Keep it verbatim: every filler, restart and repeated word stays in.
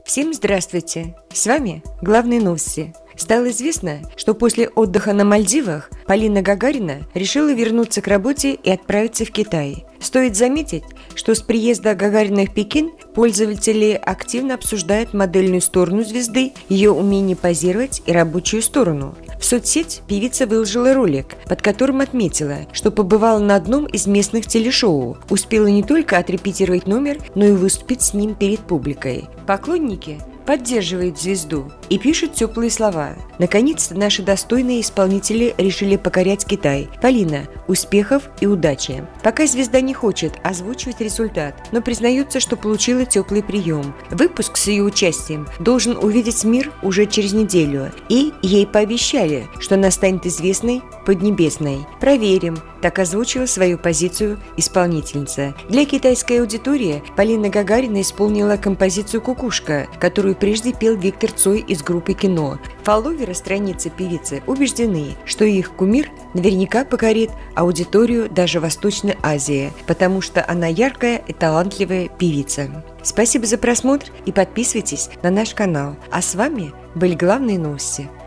Всем здравствуйте! С вами главные новости. Стало известно, что после отдыха на Мальдивах Полина Гагарина решила вернуться к работе и отправиться в Китай. Стоит заметить, что с приезда Гагариной в Пекин пользователи активно обсуждают модельную сторону звезды, ее умение позировать и рабочую сторону. В соцсеть певица выложила ролик, под которым отметила, что побывала на одном из местных телешоу, успела не только отрепетировать номер, но и выступить с ним перед публикой. Поклонники поддерживают звезду и пишут теплые слова. Наконец-то наши достойные исполнители решили покорять Китай. Полина, успехов и удачи. Пока звезда не хочет озвучивать результат, но признается, что получила теплый прием. Выпуск с ее участием должен увидеть мир уже через неделю, и ей пообещали, что она станет известной Поднебесной. Проверим, так озвучила свою позицию исполнительница. Для китайской аудитории Полина Гагарина исполнила композицию «Кукушка», которую прежде пел Виктор Цой из группы «Кино». Фолловеры страницы певицы убеждены, что их кумир наверняка покорит аудиторию даже Восточной Азии, потому что она яркая и талантливая певица. Спасибо за просмотр и подписывайтесь на наш канал. А с вами были главные новости.